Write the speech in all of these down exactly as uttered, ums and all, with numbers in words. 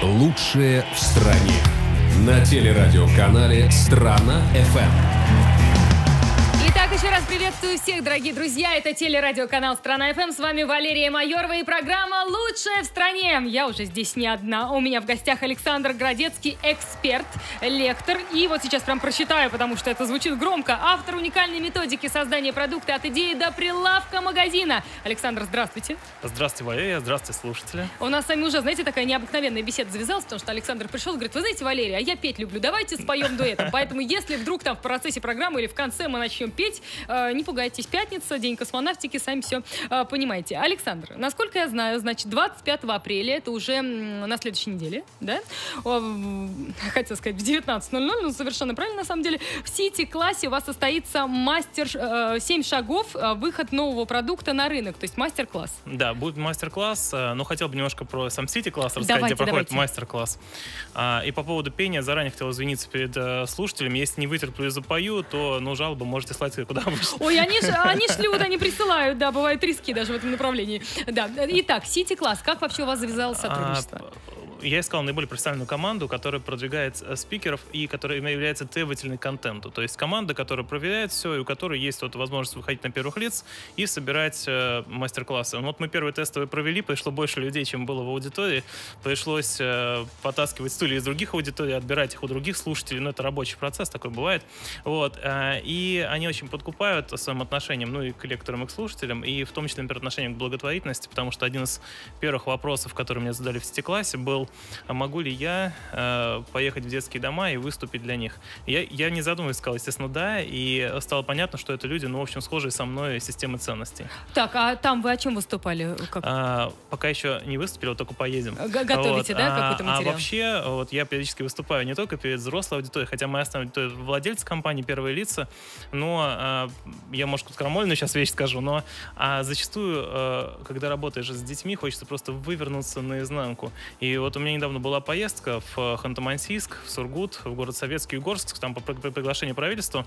Лучшее в стране. На телерадиоканале «Страна.ФМ». Итак, еще раз приветствую всех, дорогие друзья. Это телерадиоканал «Страна.ФМ». С вами Валерия Майорова и программа «Лучшее в стране». Я уже здесь не одна. У меня в гостях Александр Градецкий, эксперт, лектор. И вот сейчас прям прочитаю, потому что это звучит громко. Автор уникальной методики создания продукта от идеи до прилавка магазина. Александр, здравствуйте. Здравствуйте, Валерия. Здравствуйте, слушатели. У нас с вами уже, знаете, такая необыкновенная беседа завязалась, потому что Александр пришел и говорит: вы знаете, Валерия, а я петь люблю, давайте споем дуэтом. Поэтому если вдруг там в процессе программы или в конце мы начнем петь, э, не пугайтесь, пятница, день космонавтики, сами все э, понимаете. Александр, насколько я знаю, значит, двадцать пятого апреля, это уже м, на следующей неделе, да? О, хотела сказать, в девятнадцать ноль ноль, но совершенно правильно, на самом деле. В Сити-классе у вас состоится мастер, э, семь шагов, э, выход нового продукта на рынок, то есть мастер-класс. Да, будет мастер-класс, но хотел бы немножко про сам Сити-класс рассказать, Давайте, где проходит давайте. мастер-класс. А, и по поводу пения заранее хотел извиниться перед э, слушателями. Если не вытерплю и запою, то, ну, жалобы можете слать куда выше. Ой, они, ш, они шлют, они присылают, да, бывают риски даже в этом направлении. Да. Итак, Сити-класс, как вообще у вас завязалось сотрудничество? А, я искал наиболее профессиональную команду, которая продвигает э, спикеров и которая является требовательной к контенту. То есть команда, которая проверяет все и у которой есть вот возможность выходить на первых лиц и собирать э, мастер-классы. Ну, вот мы первые тестовые провели, пришло больше людей, чем было в аудитории. Пришлось э, потаскивать стулья из других аудиторий, отбирать их у других слушателей. Ну, это рабочий процесс, такой бывает. Вот. Э, и они очень подкупают своим отношением, ну, и к лекторам, и к слушателям, и в том числе, например, отношением к благотворительности, потому что один из первых вопросов, которые мне задали в Сити-классе, был: а могу ли я э, поехать в детские дома и выступить для них? Я, я не задумываясь сказал, естественно, да, и стало понятно, что это люди, ну, в общем, схожие со мной системы ценностей. Так, а там вы о чем выступали? Как? А, пока еще не выступили, вот только поедем. Г- готовите, вот. да, а, какой-то материал? А вообще, вот я периодически выступаю не только перед взрослой аудиторией, хотя моя основная аудитория — владельцы компании, первые лица, но а, я, может, крамольную сейчас вещь скажу, но а зачастую, а, когда работаешь с детьми, хочется просто вывернуться наизнанку. И вот у меня недавно была поездка в Ханты-Мансийск, в Сургут, в город Советский Угорск, там по приглашению правительства,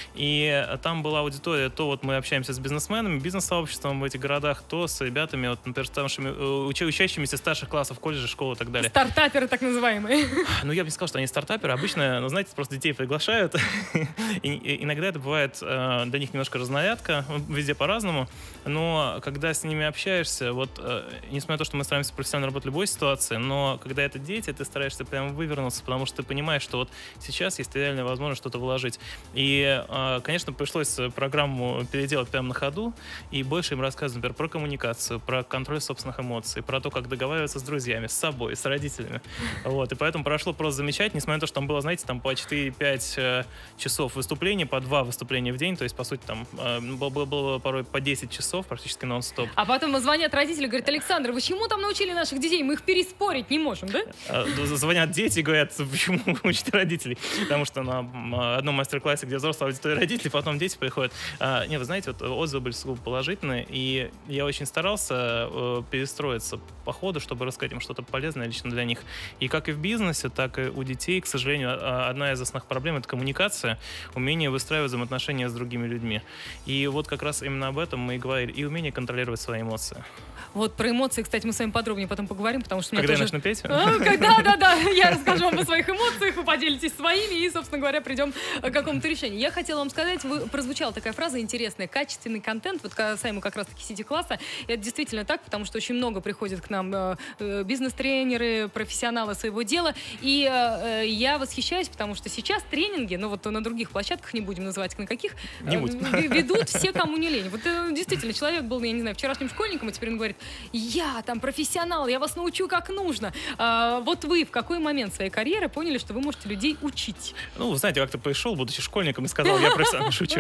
и там была аудитория, то вот мы общаемся с бизнесменами, бизнес-сообществом в этих городах, то с ребятами, вот, например, старшими, уча- учащимися старших классов колледжа, школы и так далее. Стартаперы так называемые. Ну, я бы не сказал, что они стартаперы. Обычно, ну, знаете, просто детей приглашают. И, и иногда это бывает э, для них немножко разнарядка, везде по-разному. Но когда с ними общаешься, вот, э, несмотря на то, что мы стараемся профессионально работать в любой ситуации, но когда это дети, ты стараешься прям вывернуться, потому что ты понимаешь, что вот сейчас есть реальная возможность что-то вложить. И, э, конечно, пришлось программу переделать прямо на ходу и больше им рассказывать, например, про коммуникацию, про контроль собственных эмоций, про то, как договариваться с друзьями, с собой, с родителями. Вот. И поэтому прошло просто замечательно, несмотря на то, что там было, знаете, там по четыре-пять э, часов выступлений, по два выступления в день, то есть, по сути, там э, было, было порой по десять часов, практически нон-стоп. А потом звонят родители, говорят: Александр, вы чему там научили наших детей? Мы их переспорить не можем, да? Э, звонят дети и говорят: почему вы учите родителей? Потому что на одном мастер-классе, где взрослая аудитория родителей, потом дети приходят. А, не, вы знаете, вот отзывы были сугубо положительные, и я очень старался э, перестроиться по ходу, чтобы рассказать им что-то полезное лично для них. И как и в бизнесе, так и у детей, к сожалению, одна из основных проблем — это коммуникация, умение выстраивать взаимоотношения с другими людьми. И вот как раз именно об этом мы и говорили, и умение контролировать свои эмоции. Вот про эмоции, кстати, мы с вами подробнее потом поговорим, потому что у меня Когда тоже... я начну петь? А, когда, да, да, я расскажу вам о своих эмоциях, вы поделитесь своими и, собственно говоря, придем к какому-то решению. Я хотела вам сказать, вы, прозвучала такая фраза интересная: качественный контент, вот касаемо как раз-таки Сити-класса. Это действительно так, потому что очень много приходит к нам э, бизнес-тренеры, профессионалы своего дела, и э, я восхищаюсь, потому что сейчас тренинги, ну вот на других площадках, не будем называть на каких, Не будем. э, ведут все, кому не лень. Вот э, действительно, человек был, я не знаю, вчерашним школьником, и теперь он говорит: я там профессионал, я вас научу как нужно. А, вот вы в какой момент своей карьеры поняли, что вы можете людей учить? Ну, вы знаете, как-то пришел, будучи школьником, и сказал: я профессионал, шучу.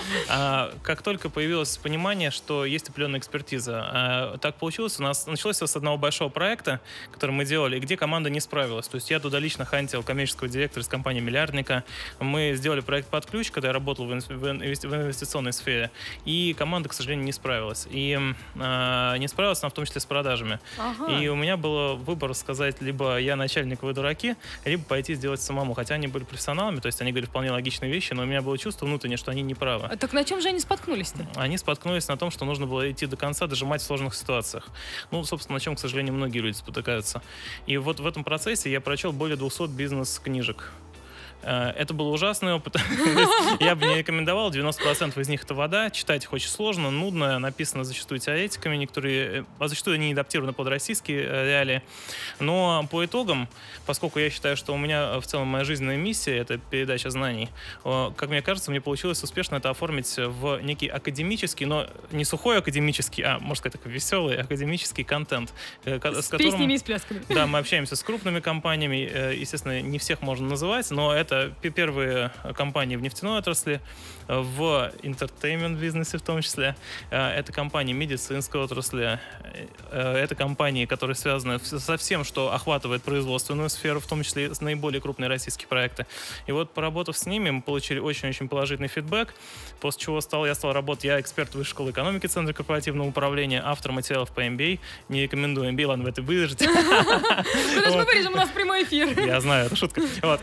А, как только появилось понимание, что есть определенная экспертиза, а, так получилось, у нас началось с одного большого проекта, который мы делали, где команда не справилась. То есть я туда лично хантил коммерческого директора из компании «Миллиардника». Мы сделали проект «Под ключ», когда я работал в инвестиционной сфере. И команда, к сожалению, не справилась. И э, не справилась она в том числе с продажами. Ага. И у меня был выбор сказать, либо я начальник, вы дураки, либо пойти сделать самому. Хотя они были профессионалами, то есть они говорили вполне логичные вещи, но у меня было чувство внутреннее, что они не правы. А так на чем же они споткнулись-то? Они споткнулись на том, что нужно было идти до конца, дожимать в сложных ситуациях. Ну, собственно, на чем, к сожалению, многие люди спотыкаются. И вот в этом процессе я прочел более двухсот бизнес-книжек. Это был ужасный опыт. Я бы не рекомендовал. девяносто процентов из них это вода. Читать их очень сложно, нудно. Написано зачастую теоретиками. Некоторые, а зачастую они не адаптированы под российские реалии. Но по итогам, поскольку я считаю, что у меня в целом моя жизненная миссия — это передача знаний, как мне кажется, мне получилось успешно это оформить в некий академический, но не сухой академический, а, можно сказать, такой веселый академический контент. С, с которым, песнями и с плясками. Да, мы общаемся с крупными компаниями. Естественно, не всех можно называть, но это Это первые компании в нефтяной отрасли, в интертеймент-бизнесе в том числе. Это компании медицинской отрасли. Это компании, которые связаны со всем, что охватывает производственную сферу, в том числе с наиболее крупные российские проекты. И вот, поработав с ними, мы получили очень-очень положительный фидбэк, после чего стал, я стал работать, я эксперт Высшей школы экономики, Центра корпоративного управления, автор материалов по эм би эй. Не рекомендую эм би эй, ладно, вы это выдержите. Куда же мы вырежем, у нас прямой эфир. Я знаю, это шутка.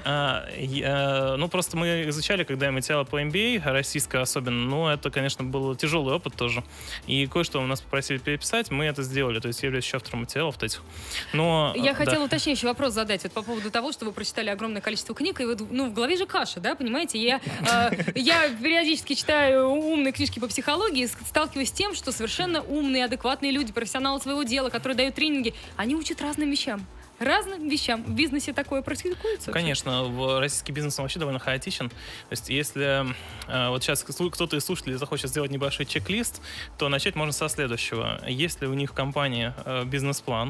Ну, просто мы изучали, когда материалы по эм би эй, российская особенно, ну, это, конечно, был тяжелый опыт тоже. И кое-что у нас попросили переписать, мы это сделали, то есть я являюсь еще автором материалов этих. Но, я да. хотела уточняющий вопрос задать вот по поводу того, что вы прочитали огромное количество книг, и вот, ну, в голове же каша, да, понимаете? Я, э, я периодически читаю умные книжки по психологии, сталкиваюсь с тем, что совершенно умные, адекватные люди, профессионалы своего дела, которые дают тренинги, они учат разным вещам. Разным вещам. В бизнесе такое практикуется? Конечно, в российский бизнес вообще довольно хаотичен. То есть, если э, вот сейчас кто-то из слушателей захочет сделать небольшой чек-лист, то начать можно со следующего. Есть ли у них в компании э, бизнес-план?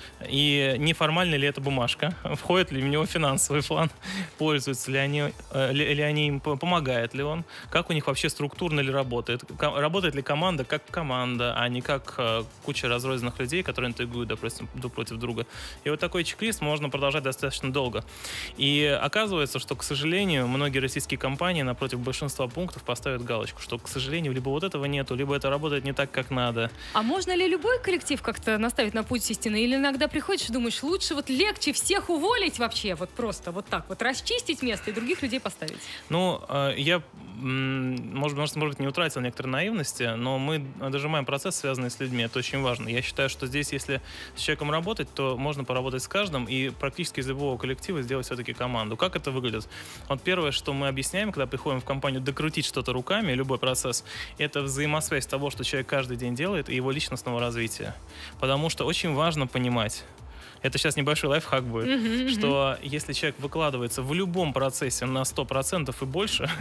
И неформальная ли это бумажка? Входит ли в него финансовый план? Пользуются ли они, ли, ли они им, помогает ли он? Как у них вообще структурно ли работает? Работает ли команда как команда, а не как куча разрозненных людей, которые интригуют, допустим, друг против друга? И вот такой чек-лист можно продолжать достаточно долго. И оказывается, что, к сожалению, многие российские компании напротив большинства пунктов поставят галочку, что, к сожалению, либо вот этого нету, либо это работает не так, как надо. А можно ли любой коллектив как-то наставить на путь истины? Или иногда приходишь и думаешь, лучше вот легче всех уволить вообще, вот просто вот так вот расчистить место и других людей поставить? Ну, я, может, может, может быть, не утратил некоторые наивности, но мы дожимаем процесс, связанный с людьми, это очень важно. Я считаю, что здесь, если с человеком работать, то можно поработать с каждым и практически из любого коллектива сделать все-таки команду. Как это выглядит? Вот первое, что мы объясняем, когда приходим в компанию докрутить что-то руками, любой процесс, это взаимосвязь того, что человек каждый день делает, и его личностного развития. Потому что очень важно понимать, это сейчас небольшой лайфхак будет, uh-huh, что uh-huh. если человек выкладывается в любом процессе на сто процентов и больше,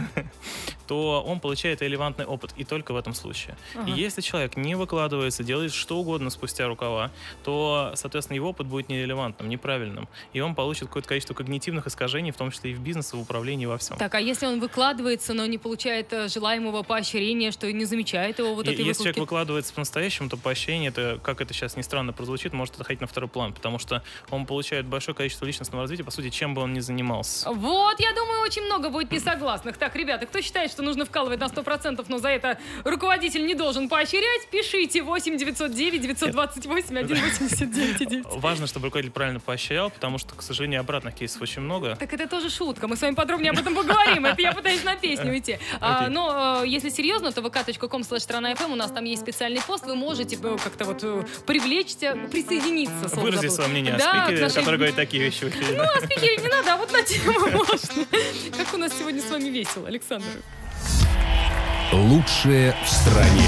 то он получает релевантный опыт, и только в этом случае. Uh-huh. И если человек не выкладывается, делает что угодно спустя рукава, то, соответственно, его опыт будет нерелевантным, неправильным, и он получит какое-то количество когнитивных искажений, в том числе и в бизнесе, в управлении, во всем. Так, а если он выкладывается, но не получает желаемого поощрения, что не замечает его вот этой выкладки? Если человек выкладки? выкладывается по-настоящему, то поощрение, это, как это сейчас ни странно прозвучит, может отходить на второй план, потому что что он получает большое количество личностного развития, по сути, чем бы он ни занимался. Вот, я думаю, очень много будет несогласных. Так, ребята, кто считает, что нужно вкалывать на сто процентов, но за это руководитель не должен поощрять, пишите восемь девятьсот девять девятьсот двадцать восемь сто восемьдесят девять. Важно, чтобы руководитель правильно поощрял, потому что, к сожалению, обратных кейсов очень много. Так это тоже шутка, мы с вами подробнее об этом поговорим. Это я пытаюсь на песню уйти. А, но если серьезно, то вэ ка точка ком слэш страна эф эм, у нас там есть специальный пост, вы можете как-то вот привлечься, присоединиться. Выразить свое мнение да, о спикере, нашей... который говорит такие вещи. Ну, о спикере не надо, а вот на тему можно. Как у нас сегодня с вами весело, Александр. Лучшее в стране.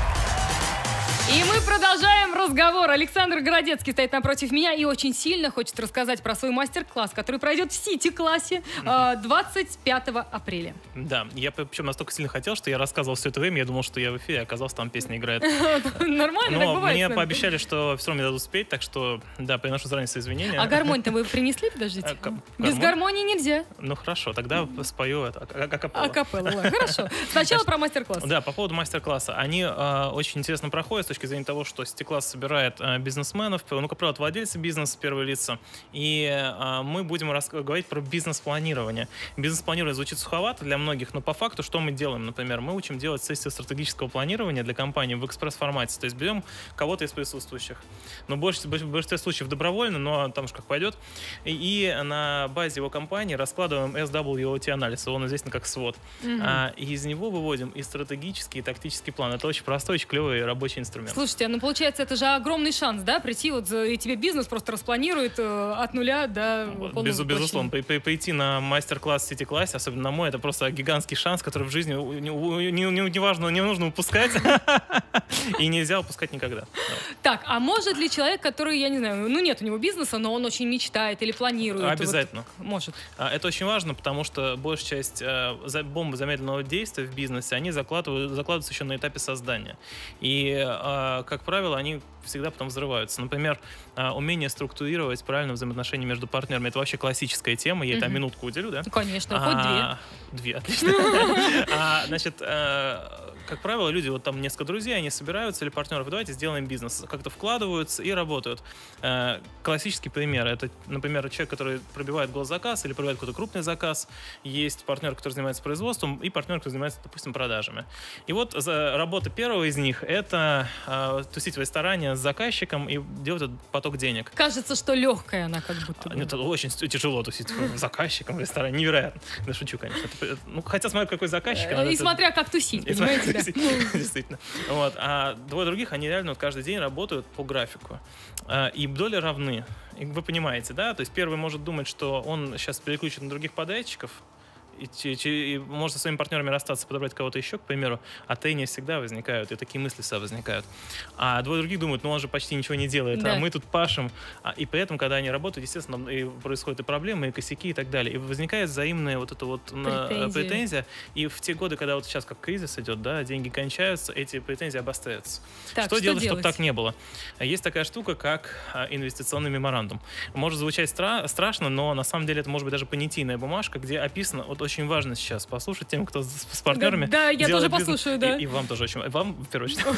И мы продолжаем разговор. Александр Городецкий стоит напротив меня и очень сильно хочет рассказать про свой мастер-класс, который пройдет в Сити-классе двадцать пятого апреля. Да, я причем настолько сильно хотел, что я рассказывал все это время, я думал, что я в эфире, а оказалось, там песня играет. Нормально, так бывает. Мне пообещали, что все равно мне дадут спеть, так что, да, приношу заранее свои извинения. А гармонь-то вы принесли, подождите? Без гармонии нельзя. Ну хорошо, тогда спою это, акапелла. Акапелла, хорошо. Сначала про мастер-класс. Да, по поводу мастер-класса. Они очень интересно проходят с точки точки зрения того, что Сити-класс собирает э, бизнесменов, ну, как правило, владельцы бизнеса, первые лица, и э, мы будем рас- говорить про бизнес-планирование. Бизнес-планирование звучит суховато для многих, но по факту что мы делаем? Например, мы учим делать сессию стратегического планирования для компании в экспресс-формате, то есть берем кого-то из присутствующих. Но больше, в большинстве случаев добровольно, но там уж как пойдет. И, и на базе его компании раскладываем эс дабл ю о ти-анализ, он известен как свот. Mm-hmm. А, и из него выводим и стратегический, и тактический план. Это очень простой, очень клевый рабочий инструмент. Слушайте, ну получается, это же огромный шанс, да, прийти вот и тебе бизнес просто распланирует э, от нуля до полного Без, Безусловно, при, при, прийти на мастер-класс в Сити-классе, особенно на мой, это просто гигантский шанс, который в жизни не, не, не, не, важно, не нужно упускать, и нельзя упускать никогда. Так, а может ли человек, который, я не знаю, ну нет у него бизнеса, но он очень мечтает или планирует? Обязательно. Может. Это очень важно, потому что большая часть бомбы замедленного действия в бизнесе, они закладывают, закладываются еще на этапе создания. И, как правило, они всегда потом взрываются. Например, умение структурировать правильно взаимоотношения между партнерами. Это вообще классическая тема. Я mm-hmm. там минутку уделю, да? Конечно, хоть а, две. Две, отлично. а, значит, а, как правило, люди, вот там несколько друзей, они собираются или партнеров, давайте сделаем бизнес. Как-то вкладываются и работают. А, классический пример. Это, например, человек, который пробивает госзаказ или пробивает какой-то крупный заказ. Есть партнер, который занимается производством, и партнер, который занимается, допустим, продажами. И вот за работа первого из них — это а, тусить в ресторане с заказчиком и делать этот поток денег. Кажется, что легкая она как будто бы. Это очень тяжело тусить с заказчиком в ресторане. Невероятно. Да шучу, конечно. Это, ну, хотя смотря какой заказчик. И это, смотря как тусить, и понимаете? Тусить, действительно. Вот. А двое других, они реально вот каждый день работают по графику. И доли равны. И вы понимаете, да? То есть первый может думать, что он сейчас переключит на других подрядчиков, И, и, и может со своими партнерами расстаться, подобрать кого-то еще, к примеру, а трения всегда возникают, и такие мысли всегда возникают. А двое других думают, ну он же почти ничего не делает, да. а мы тут пашем. А, и при этом, когда они работают, естественно, и происходят и проблемы, и косяки, и так далее. И возникает взаимная вот эта вот претензия. претензия. И в те годы, когда вот сейчас как кризис идет, да, деньги кончаются, эти претензии обостряются. Так, что, что делать, делать, чтобы так не было? Есть такая штука, как инвестиционный меморандум. Может звучать стра- страшно, но на самом деле это может быть даже понятийная бумажка, где описано, вот очень важно сейчас послушать тем, кто с, с партнерами. Да, да я тоже бизнес, послушаю, да. И, и вам тоже очень. Вам, в первую очередь,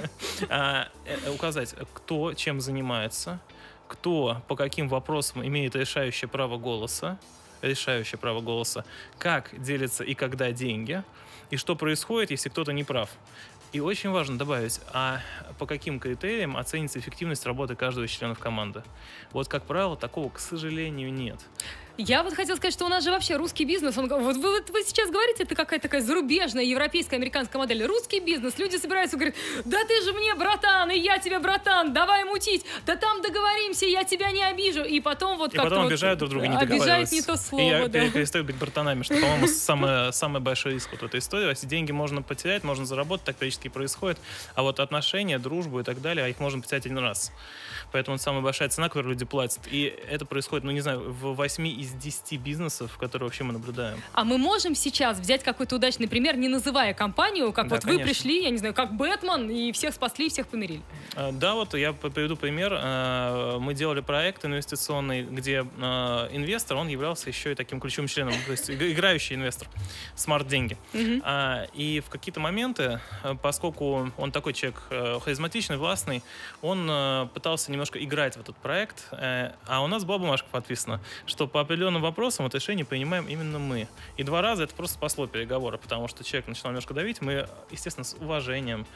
указать, кто чем занимается, кто по каким вопросам имеет решающее право голоса, решающее право голоса, как делятся и когда деньги, и что происходит, если кто-то не прав. И очень важно добавить, а по каким критериям оценится эффективность работы каждого из членов команды. Вот, как правило, такого, к сожалению, нет. Я вот хотела сказать, что у нас же вообще русский бизнес, он, вот вы, вы сейчас говорите, это какая-то такая зарубежная, европейская, американская модель. Русский бизнес, люди собираются и говорят, да ты же мне братан, и я тебе братан, давай мутить, да там договоримся, я тебя не обижу. И потом вот И как-то потом вот обижают друг друга, не договариваются. Обижают не то слово, и я да. перестаю быть братанами, что, по-моему, самый, самый большой риск вот этой истории. Если деньги можно потерять, можно заработать, так периодически происходит. А вот отношения, дружбу и так далее, их можно потерять один раз. Поэтому это самая большая цена, которую люди платят. И это происходит, ну не знаю, в восьми из десяти бизнесов, которые вообще мы наблюдаем. А мы можем сейчас взять какой-то удачный пример, не называя компанию, как да, вот конечно. вы пришли, я не знаю, как Бэтмен, и всех спасли, всех помирили. Да, вот я приведу пример. Мы делали проект инвестиционный, где инвестор, он являлся еще и таким ключевым членом, то есть играющий инвестор, смарт-деньги. Mm-hmm. И в какие-то моменты, поскольку он такой человек харизматичный, властный, он пытался немножко играть в этот проект, а у нас была бумажка подписана, что по определенным вопросам это решение принимаем именно мы. И два раза это просто спасло переговоры, потому что человек начинал немножко давить, мы, естественно, с уважением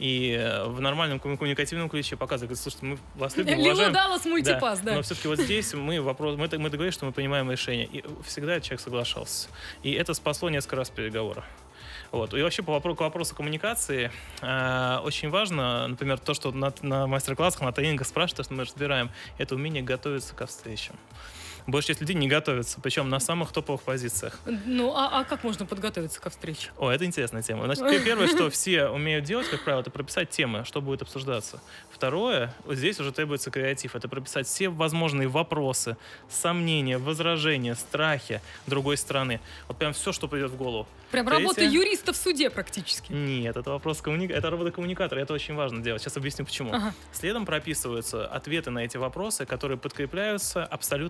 и в нормальном коммуникативном ключе показывали, говорит, слушайте, мы вас любим, уважаем. Даллас мультипас, да. Но все-таки вот здесь мы, вопрос, мы, мы договорились, что мы принимаем решение. И всегда человек соглашался. И это спасло несколько раз переговоры. Вот. И вообще по вопросу, к вопросу коммуникации э, очень важно, например, то, что на, на мастер-классах, на тренингах спрашивают, что мы разбираем, это умение готовиться ко встречам. Большая часть людей не готовится, причем на самых топовых позициях. Ну, а, а как можно подготовиться ко встрече? О, это интересная тема. Значит, первое, что все умеют делать, как правило, это прописать темы, что будет обсуждаться. Второе, вот здесь уже требуется креатив. Это прописать все возможные вопросы, сомнения, возражения, страхи другой стороны. Вот прям все, что придет в голову. Прям Третье... работа юриста в суде практически. Нет, это вопрос коммуника... это работа коммуникатора, это очень важно делать. Сейчас объясню, почему. Ага. Следом прописываются ответы на эти вопросы, которые подкрепляются абсолютными доказательствами.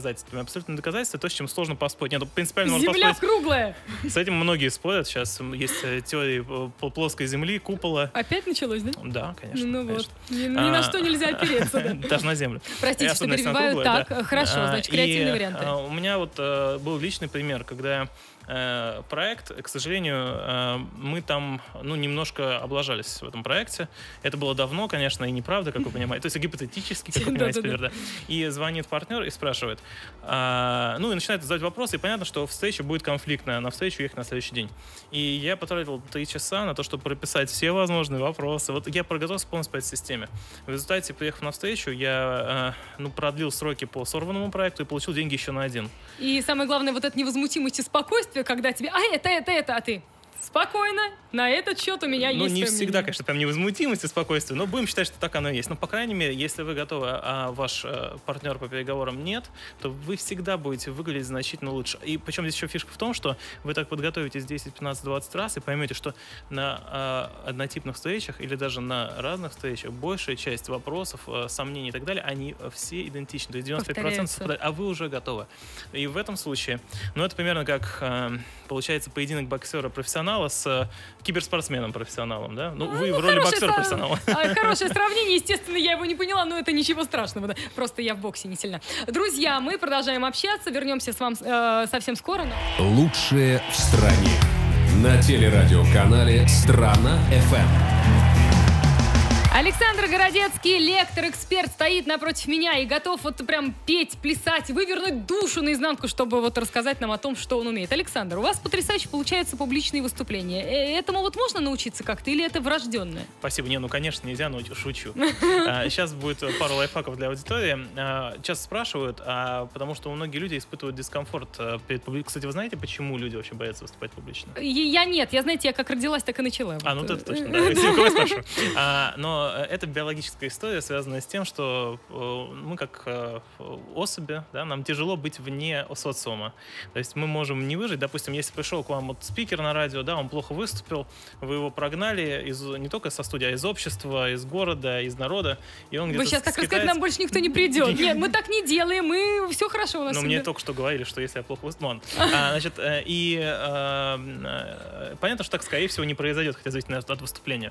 доказательствами. Абсолютные доказательства — то, с чем сложно поспорить. Нет, ну, принципиально можно Земля поспорить. круглая! С этим многие спорят. Сейчас есть теории плоской земли, купола. Опять началось, да? Да, конечно. Ну конечно. вот. Ни, ни на А, что нельзя опереться, да. Даже на землю. Простите, что Особенно, если она перебиваю. круглая, Так, да. хорошо, А, значит, и, креативные варианты. а, У меня вот э, был личный пример, когда э, проект, к сожалению, э, мы там, ну, немножко облажались в этом проекте. Это было давно, конечно, и неправда, как вы понимаете. То есть гипотетически, как вы понимаете, пример, да. И звонит партнер и спрашивает, а, ну, и начинает задавать вопросы, и понятно, что встреча будет конфликтная, на встречу ехать на следующий день. И я потратил три часа на то, чтобы прописать все возможные вопросы. Вот я подготовился полностью по этой системе. В результате, приехав на встречу, я, э, ну, продлил сроки по сорванному проекту и получил деньги еще на один. И самое главное, вот эта невозмутимость и спокойствие, когда тебе, а это, это, это, а ты спокойно, на этот счет у меня ну, есть не свое всегда, мнение. конечно, прям невозмутимость и спокойствие, но будем считать, что так оно и есть. Но, по крайней мере, если вы готовы, а ваш э, партнер по переговорам нет, то вы всегда будете выглядеть значительно лучше. И причем здесь еще фишка в том, что вы так подготовитесь десять, пятнадцать, двадцать раз и поймете, что на э, однотипных встречах или даже на разных встречах большая часть вопросов, э, сомнений и так далее, они все идентичны. То есть девяносто пять процентов совпадают, а вы уже готовы. И в этом случае, ну, это примерно как, э, получается, поединок боксера-профессионала с э, киберспортсменом-профессионалом, да? Ну, вы ну, в роли хорошее боксера-профессионала. са- Хорошее сравнение, естественно, я его не поняла, но это ничего страшного, да. Просто я в боксе не сильна. Друзья, мы продолжаем общаться, вернемся с вами э, совсем скоро. Но... Лучшее в стране. На телерадиоканале «Страна эф эм». Александр Городецкий, лектор, эксперт, стоит напротив меня и готов вот прям петь, плясать, вывернуть душу наизнанку, чтобы вот рассказать нам о том, что он умеет. Александр, у вас потрясающе получаются публичные выступления. Э, Этому вот можно научиться как-то или это врожденное? Спасибо. Не, ну, конечно, нельзя, но шучу. А, Сейчас будет пару лайфхаков для аудитории. А, Часто спрашивают, а, потому что многие люди испытывают дискомфорт а, перед публикой. Кстати, вы знаете, почему люди вообще боятся выступать публично? И Я нет, я, знаете, я как родилась, так и начала. А, Вот. ну это точно, да. Если у кого спрашиваю. А, Но это биологическая история, связанная с тем, что э, мы как э, особи, да, нам тяжело быть вне социума. То есть мы можем не выжить. Допустим, если пришел к вам вот спикер на радио, да, он плохо выступил, вы его прогнали из, не только со студии, а из общества, из города, из народа, и он где-то Вы сейчас так скитается. рассказать, нам больше никто не придет. Нет, мы так не делаем, мы все хорошо у нас. Но всегда. мне только что говорили, что если я плохо выступил... А, значит, э, и э, э, понятно, что так, скорее всего, не произойдет, хотя зависит от выступления.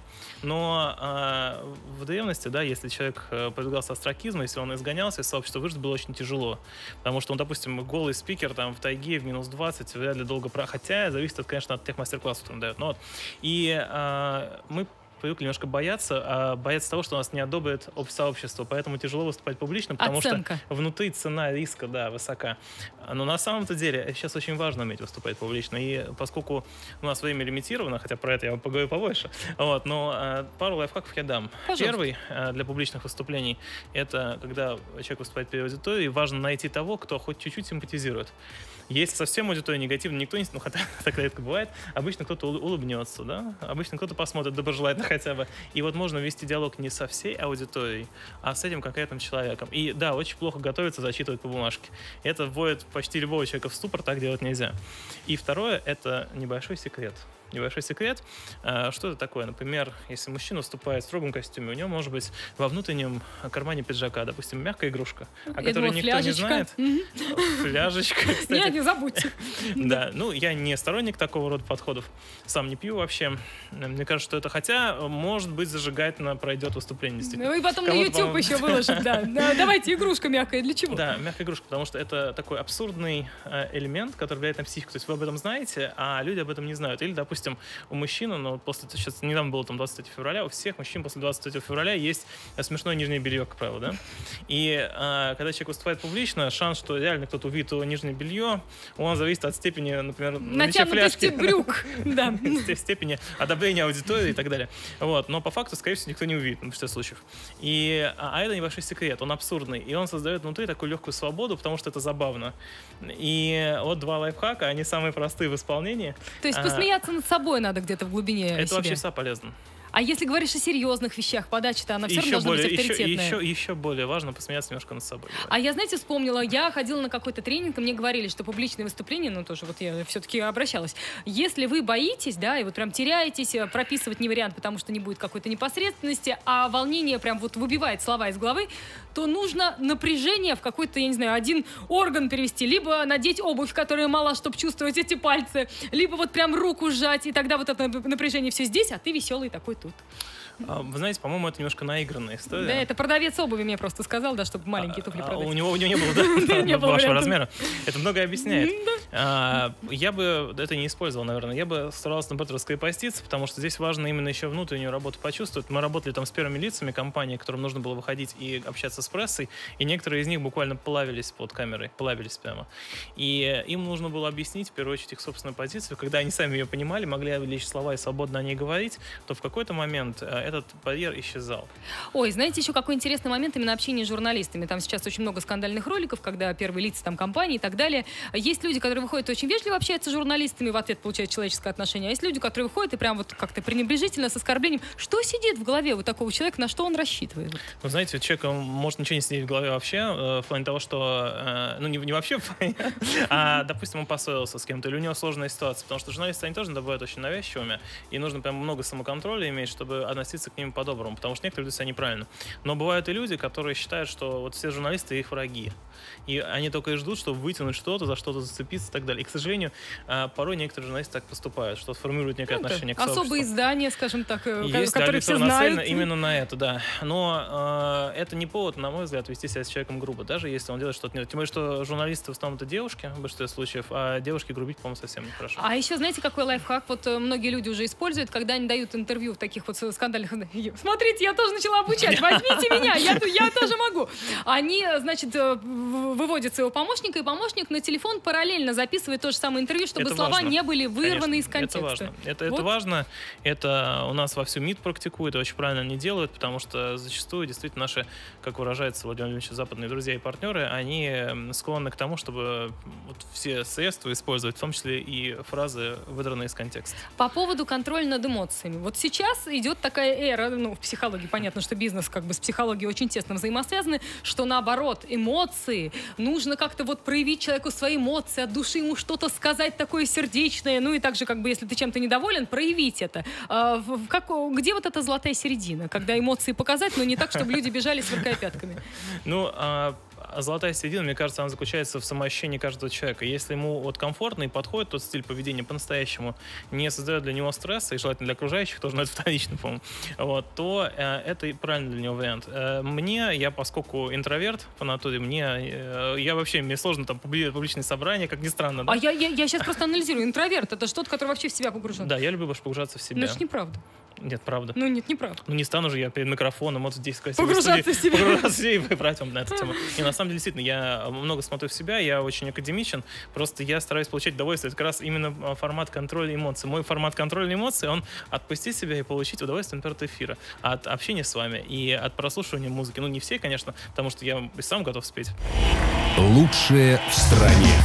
Но э, в древности, да, если человек э, подвергался астракизму, если он изгонялся из сообщества, выжить было очень тяжело. Потому что он, допустим, голый спикер там в тайге в минус двадцать вряд ли долго... Про... Хотя зависит, от, конечно, от тех мастер-классов, которые он дает. Но вот. И э, мы привыкли немножко бояться, а бояться того, что нас не одобрит сообщество, поэтому тяжело выступать публично, потому Оценка. что внутри цена риска, да, высока. Но на самом-то деле сейчас очень важно уметь выступать публично, и поскольку у нас время лимитировано, хотя про это я вам поговорю побольше, вот, но э, пару лайфхаков я дам. Пожалуйста. Первый э, для публичных выступлений — это когда человек выступает перед аудиторией, важно найти того, кто хоть чуть-чуть симпатизирует. Если совсем аудитория негативна, никто не... Ну, хотя так редко бывает. Обычно кто-то улыбнется, да? Обычно кто-то посмотрит доброжелательно хотя бы. И вот можно вести диалог не со всей аудиторией, а с этим конкретным человеком. И да, очень плохо готовиться, зачитывать по бумажке. Это вводит почти любого человека в ступор, так делать нельзя. И второе — это небольшой секрет. Небольшой секрет. Что это такое? Например, если мужчина выступает в строгом костюме, у него может быть во внутреннем кармане пиджака, допустим, мягкая игрушка, о Я которой думала, никто не фляжечка. знает. Фляжечка, кстати. Не, не забудьте. Да, ну я не сторонник такого рода подходов. Сам не пью вообще. Мне кажется, что это, хотя, может быть, зажигательно пройдет выступление, действительно. Ну и потом на Кому-то, YouTube по-моему, еще выложить, да. Да, давайте, игрушка мягкая, для чего? Да, мягкая игрушка, потому что это такой абсурдный э, элемент, который влияет на психику. То есть вы об этом знаете, а люди об этом не знают. Или, допустим, у мужчин, но после, сейчас недавно было там двадцать третьего февраля, у всех мужчин после двадцать третьего февраля есть смешное нижнее белье, как правило, да? И э, когда человек выступает публично, шанс, что реально кто-то увидит его нижнее белье, он зависит от степени, например, наличия Натянутости фляжки. брюк, да. Степени одобрения аудитории и так далее. Вот. Но по факту, скорее всего, никто не увидит в большинстве случаев. И, а это небольшой секрет, он абсурдный. И он создает внутри такую легкую свободу, потому что это забавно. И вот два лайфхака, они самые простые в исполнении. То есть посмеяться над собой надо где-то в глубине Это себя. вообще всегда полезно. А если говоришь о серьезных вещах, подача-то она все равно Еще должна более, быть еще, авторитетная. еще, еще более важно посмеяться немножко над собой. А я, знаете, вспомнила, я ходила на какой-то тренинг, и мне говорили, что публичные выступления, ну тоже вот я все-таки обращалась, если вы боитесь, да, и вот прям теряетесь, прописывать не вариант, потому что не будет какой-то непосредственности, а волнение прям вот выбивает слова из головы, то нужно напряжение в какой-то, я не знаю, один орган перевести, либо надеть обувь, которая мала, чтобы чувствовать эти пальцы, либо вот прям руку сжать, и тогда вот это напряжение все здесь, а ты веселый такой тут. Вы знаете, по-моему, это немножко наигранная история. Да, это продавец обуви мне просто сказал, да, чтобы маленькие туфли а, продать. У него, у него не было, да, Не было вашего вариантов. размера. Это многое объясняет. А, Я бы это не использовал, наверное. Я бы старался, наоборот, раскрепоститься, потому что здесь важно именно еще внутреннюю работу почувствовать. Мы работали там с первыми лицами компании, которым нужно было выходить и общаться с прессой, и некоторые из них буквально плавились под камерой, плавились прямо. И им нужно было объяснить, в первую очередь, их собственную позицию. Когда они сами ее понимали, могли лечь слова и свободно о ней говорить, то в какой-то момент э, этот барьер исчезал. Ой, знаете, еще какой интересный момент именно общения с журналистами. Там сейчас очень много скандальных роликов, когда первые лица там компании и так далее. Есть люди, которые выходят очень вежливо общаются с журналистами, в ответ получают человеческое отношение. А есть люди, которые выходят и прям вот как-то пренебрежительно, с оскорблением. Что сидит в голове у такого человека, на что он рассчитывает? Вы знаете, у человека может ничего не сидеть в голове вообще, э, в плане того, что, э, ну не, не вообще, а, допустим, он поссорился с кем-то, или у него сложная ситуация, потому что журналисты, они тоже бывают очень навязчивыми, и нужно прям много самоконтроля иметь, чтобы относиться к ним по-доброму, потому что некоторые ведут себя неправильно. Но бывают и люди, которые считают, что вот все журналисты их враги, и они только и ждут, чтобы вытянуть что-то, за что-то зацепиться и так далее. И, к сожалению, э, порой некоторые журналисты так поступают, что формируют некое Ну, отношение к особые сообществу. издания, скажем так, э, Есть, которые все Александра знают. нацелена именно на это, да. Но э, это не повод, на мой взгляд, вести себя с человеком грубо, даже если он делает что-то не так. Тем более, что журналисты в основном это девушки, в большинстве случаев, а девушки грубить, по-моему, совсем нехорошо. А еще, знаете, какой лайфхак вот э, многие люди уже используют, когда они дают интервью в таких вот скандальных... Смотрите, я тоже начала обучать, возьмите меня, я, я тоже могу. Они, значит, э, выводят своего помощника, и помощник на телефон параллельно записывает то же самое интервью, чтобы Это слова важно. не были вырваны Конечно, из контекста. Это важно. Это, Вот. это важно. Это у нас вовсю МИД практикует, очень правильно они делают, потому что зачастую действительно наши, как выражается Владимир Владимирович, западные друзья и партнеры, они склонны к тому, чтобы вот все средства использовать, в том числе и фразы, выдранные из контекста. По поводу контроля над эмоциями. Вот сейчас идет такая эра, ну, в психологии, понятно, что бизнес как бы с психологией очень тесно взаимосвязаны, что наоборот, эмоции, нужно как-то вот проявить человеку свои эмоции, от души ему что-то сказать такое сердечное, ну и также как бы, если ты чем-то недоволен, проявить это. А, в, как, где вот эта золотая середина, когда эмоции показать, но не так, чтобы люди бежали, сверкая пятками? Ну, а золотая середина, мне кажется, она заключается в самоощущении каждого человека. Если ему вот комфортно и подходит тот стиль поведения по-настоящему, не создает для него стресса, и желательно для окружающих, тоже, но это вторично, по-моему, вот, то э, это и правильный для него вариант. Э, мне, я поскольку интроверт по натуре, мне, э, я вообще, мне сложно там публи- публичные собрания, как ни странно, да? А я, я, я сейчас просто анализирую. Интроверт — это что-то, который вообще в себя погружен. Да, я люблю больше погружаться в себя. Ну, это ж неправда. Нет, правда. Ну, нет, неправда. Ну, не стану же я перед микрофоном вот здесь красиво Погружаться в себя. Погружаться в себя и выбрать вам на эту тему. И на самом деле, действительно, я много смотрю в себя, я очень академичен, просто я стараюсь получать удовольствие. Это как раз именно формат контроля эмоций. Мой формат контроля эмоций, он отпустить себя и получить удовольствие, например, от эфира, от общения с вами и от прослушивания музыки. Ну, не все, конечно, потому что я и сам готов спеть. Лучшее в стране.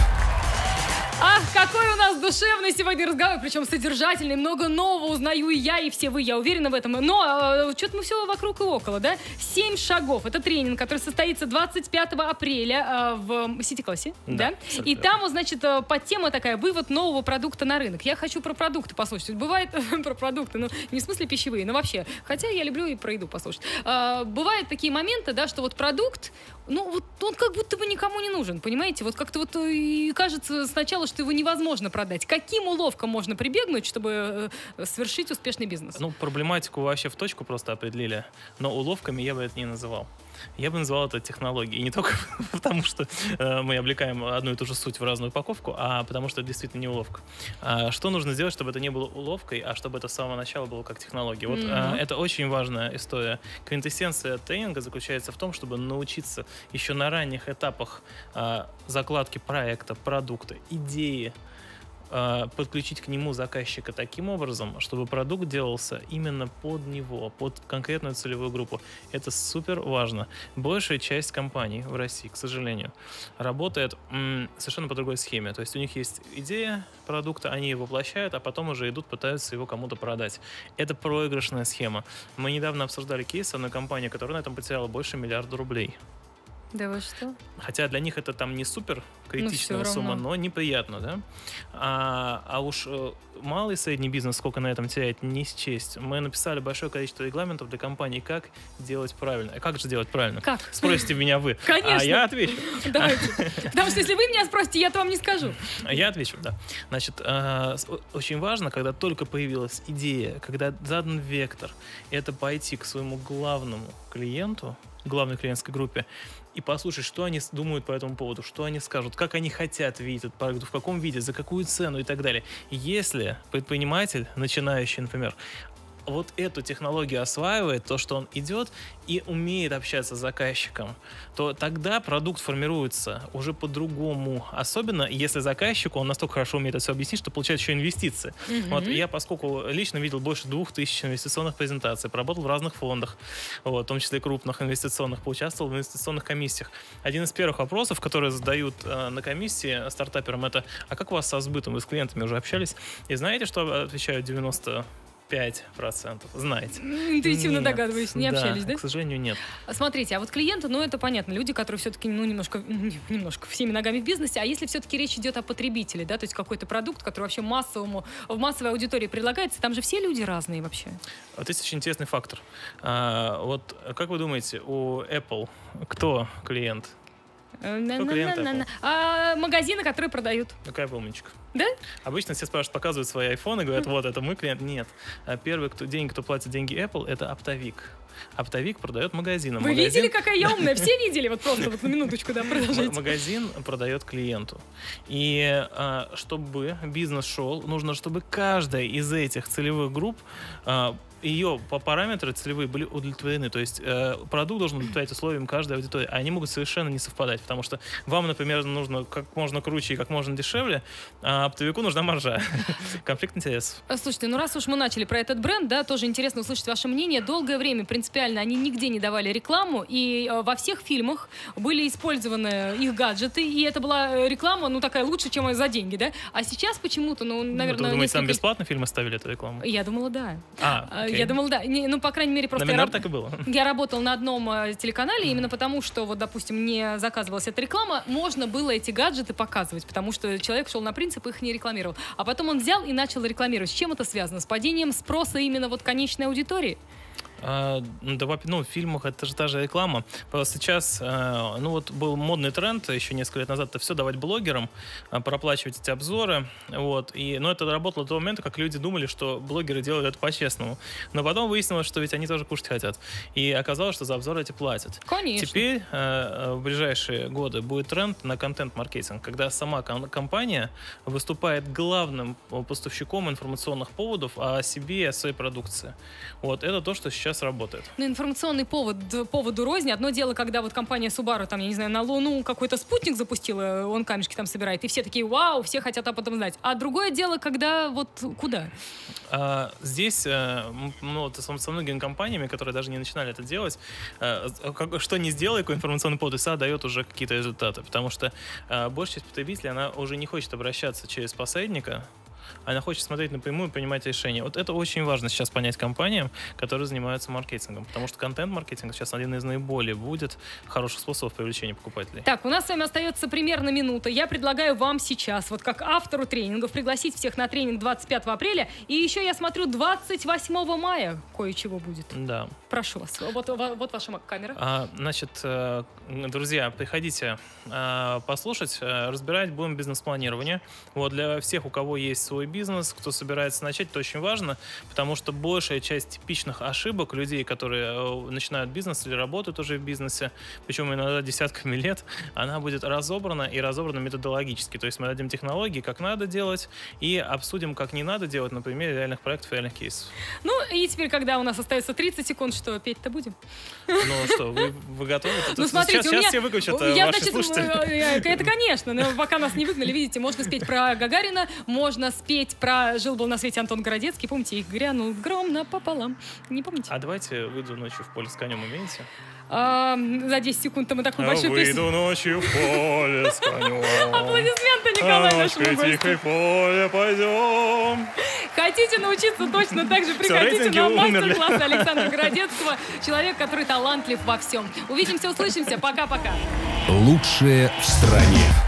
Ах, какой у нас душевный сегодня разговор, причем содержательный, много нового узнаю и я, и все вы, я уверена в этом. Но э, что-то мы все вокруг и около, да? Семь шагов. Это тренинг, который состоится двадцать пятого апреля э, в Сити-классе, да? Да, И там, вот, значит, э, подтема такая: вывод нового продукта на рынок. Я хочу про продукты послушать. Бывает про продукты, ну, не в смысле пищевые, но вообще. Хотя я люблю и про еду послушать. Э, бывают такие моменты, да, что вот продукт, ну, вот он как будто бы никому не нужен, понимаете? Вот как-то вот и кажется сначала, что его невозможно продать. Каким уловкам можно прибегнуть, чтобы э, совершить успешный бизнес? Ну, проблематику вообще в точку просто определили, но уловками я бы это не называл. Я бы назвал это технологией. И не только потому, что э, мы облекаем одну и ту же суть в разную упаковку, а потому что это действительно не уловка. А что нужно сделать, чтобы это не было уловкой, а чтобы это с самого начала было как технология? Вот mm-hmm. э, это очень важная история. Квинтэссенция тренинга заключается в том, чтобы научиться еще на ранних этапах э, закладки проекта, продукта, идеи, подключить к нему заказчика таким образом, чтобы продукт делался именно под него, под конкретную целевую группу. Это супер важно. Большая часть компаний в России, к сожалению, работает м, совершенно по другой схеме. То есть у них есть идея продукта, они его воплощают, а потом уже идут, пытаются его кому-то продать. Это проигрышная схема. Мы недавно обсуждали кейс одной компании, которая на этом потеряла больше миллиарда рублей. Да вы что? Хотя для них это там не супер критичная Ну, всё сумма, равно. но неприятно, да? А, а уж э, малый и средний бизнес сколько на этом теряет, не счесть. Мы написали большое количество регламентов для компаний, как делать правильно. А как же делать правильно? Как? Спросите меня вы. Конечно. А я отвечу. Давайте. Потому что если вы меня спросите, я-то вам не скажу. Я отвечу, да. Значит, э, с- о- очень важно, когда только появилась идея, когда задан вектор, это пойти к своему главному клиенту, главной клиентской группе, и послушать, что они с- думают по этому поводу, что они скажут, как они хотят видеть этот продукт, в каком виде, за какую цену и так далее. Если предприниматель, начинающий, например, вот эту технологию осваивает, то, что он идет и умеет общаться с заказчиком, то тогда продукт формируется уже по-другому. Особенно, если заказчику он настолько хорошо умеет это все объяснить, что получает еще инвестиции. Мгм. Вот я, поскольку лично видел больше двух тысяч инвестиционных презентаций, поработал в разных фондах, вот, в том числе крупных инвестиционных, поучаствовал в инвестиционных комиссиях. Один из первых вопросов, которые задают э, на комиссии стартаперам, это: а как у вас со сбытом? Вы с клиентами уже общались? И знаете, что отвечают девяносто пять процентов? Знаете. Интуитивно Нет. догадываюсь, не общались, да? К сожалению, нет. Смотрите, а вот клиенты, ну это понятно, люди, которые все-таки, ну немножко, ну, не- немножко всеми ногами в бизнесе, а если все-таки речь идет о потребителе, да, то есть какой-то продукт, который вообще массовому, в массовой аудитории предлагается, там же все люди разные вообще. Вот есть очень интересный фактор. А, вот как вы думаете, у Apple кто клиент? Э, на- клиент на- на- Apple? на- А магазины, которые продают. Какая бы умничка. Да? Обычно все спрашивают, показывают свои айфоны, говорят, вот, это мой клиент. Нет. А Первый кто, день, кто платит деньги Apple, это оптовик. Оптовик продает магазинам. Вы Магазин- видели, какая я умная? Все видели? Вот просто вот на минуточку, да, М- продолжайте. Магазин продает клиенту. И а, чтобы бизнес шел, нужно, чтобы каждая из этих целевых групп, а, ее по параметры целевые были удовлетворены. То есть э, продукт должен удовлетворять условиям каждой аудитории. А они могут совершенно не совпадать, потому что вам, например, нужно как можно круче и как можно дешевле, а оптовику нужна маржа. Конфликт интересов. А, Слушайте, ну раз уж мы начали про этот бренд, да, тоже интересно услышать ваше мнение. Долгое время принципиально они нигде не давали рекламу, и э, во всех фильмах были использованы их гаджеты, и это была э, реклама, ну, такая лучше, чем за деньги, да? А сейчас почему-то, ну, наверное, Вы думаете, там несколько- бесплатно фильмы ставили эту рекламу? Я думала, да. А, А, окей. Я думала, да. Не, ну, по крайней мере, просто... я Номинар раб- так и было. Я работала на одном э, телеканале, именно потому, что, вот, допустим, не заказывалась эта реклама, можно было эти гаджеты показывать, потому что человек шел на принцип, их не рекламировал. А потом он взял и начал рекламировать. С чем это связано? С падением спроса именно вот конечной аудитории? А, ну, да, во- ну, в фильмах это же та же реклама. Просто сейчас, э, ну вот был модный тренд еще несколько лет назад, это все давать блогерам, э, проплачивать эти обзоры, вот. И, но это работало до того момента, как люди думали, что блогеры делают это по-честному. Но потом выяснилось, что ведь они тоже кушать хотят. И оказалось, что за обзоры эти платят. Конечно. Теперь э, э, в ближайшие годы будет тренд на контент-маркетинг, когда сама ком- компания выступает главным э, поставщиком информационных поводов о себе и о своей продукции. Вот это то, что сейчас работает. Ну, информационный повод поводу розни. Одно дело, когда вот компания Subaru, там, я не знаю, на Луну какой-то спутник запустила, он камешки там собирает, и все такие, вау, все хотят об этом знать. А другое дело, когда вот куда? А, здесь, э, м, ну, вот со, со многими компаниями, которые даже не начинали это делать, э, как- что не сделай, какой информационный повод, всегда дает уже какие-то результаты, потому что э, большая часть потребителей, она уже не хочет обращаться через посредника, она хочет смотреть напрямую и принимать решения. Вот это очень важно сейчас понять компаниям, которые занимаются маркетингом, потому что контент-маркетинг сейчас один из наиболее будет хороших способов привлечения покупателей. Так, у нас с вами остается примерно минута. Я предлагаю вам сейчас, вот как автору тренингов, пригласить всех на тренинг двадцать пятого апреля. И еще, я смотрю, двадцать восьмого мая кое-чего будет. Да. Прошу вас. Вот, вот, вот ваша камера. А, значит, э, друзья, приходите э, послушать, э, разбирать будем бизнес-планирование. Вот для всех, у кого есть свой бизнес, кто собирается начать, это очень важно, потому что большая часть типичных ошибок людей, которые э, начинают бизнес или работают уже в бизнесе, причем иногда десятками лет, она будет разобрана и разобрана методологически. То есть мы дадим технологии, как надо делать, и обсудим, как не надо делать на примере реальных проектов и реальных кейсов. Ну, и теперь, когда у нас остается тридцать секунд, что, петь-то будем? Ну что, вы, вы готовы? Ну, Тут смотрите, сейчас, у сейчас меня- все выключат э, Я, ваши значит, слушатели. э, э, это, конечно, но пока нас не выгнали, видите, можно спеть про Гагарина, можно спеть про «Жил-был на свете Антон Городецкий», помните, их грянул гром напополам. Не помните? А давайте выйду ночью в поле с конем, умеете? А, за десять секунд мы такую А большую выйду песню. ночью в поле с конем. Аплодисменты, Николай, А нашему ночкой гостю. тихой в поле пойдем. Хотите научиться точно так же, Всё, приходите рейтинги на умерли. мастер-класс Александра Городецкого. Человек, который талантлив во всем. Увидимся, услышимся. Пока-пока. Лучшее в стране.